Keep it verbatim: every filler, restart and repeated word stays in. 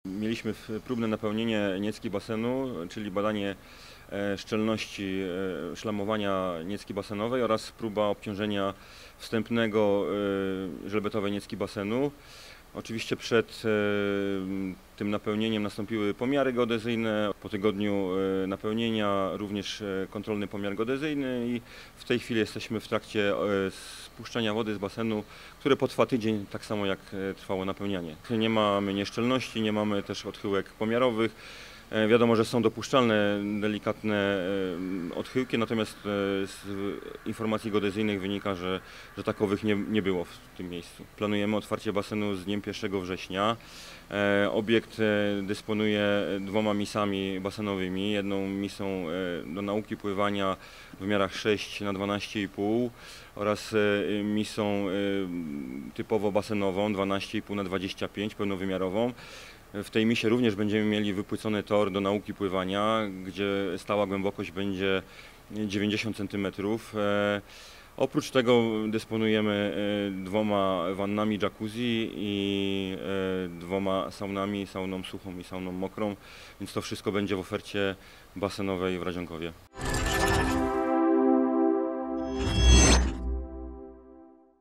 Mieliśmy próbne napełnienie niecki basenu, czyli badanie szczelności szlamowania niecki basenowej oraz próba obciążenia wstępnego żelbetowej niecki basenu. Oczywiście przed tym napełnieniem nastąpiły pomiary geodezyjne. Po tygodniu napełnienia również kontrolny pomiar geodezyjny i w tej chwili jesteśmy w trakcie spuszczania wody z basenu, które potrwa tydzień, tak samo jak trwało napełnianie. Nie mamy nieszczelności, nie mamy też odchyłek pomiarowych. Wiadomo, że są dopuszczalne delikatne odchyłki, natomiast z informacji geodezyjnych wynika, że, że takowych nie, nie było w tym miejscu. Planujemy otwarcie basenu z dniem pierwszego września. Obiekt dysponuje dwoma misami basenowymi. Jedną misą do nauki pływania w wymiarach sześć na dwanaście i pół oraz misą typowo basenową dwanaście i pół na dwadzieścia pięć, pełnowymiarową. W tej misie również będziemy mieli wypłycony tor do nauki pływania, gdzie stała głębokość będzie dziewięćdziesiąt centymetrów. Oprócz tego dysponujemy dwoma wannami jacuzzi i dwoma saunami, sauną suchą i sauną mokrą, więc to wszystko będzie w ofercie basenowej w Radzionkowie.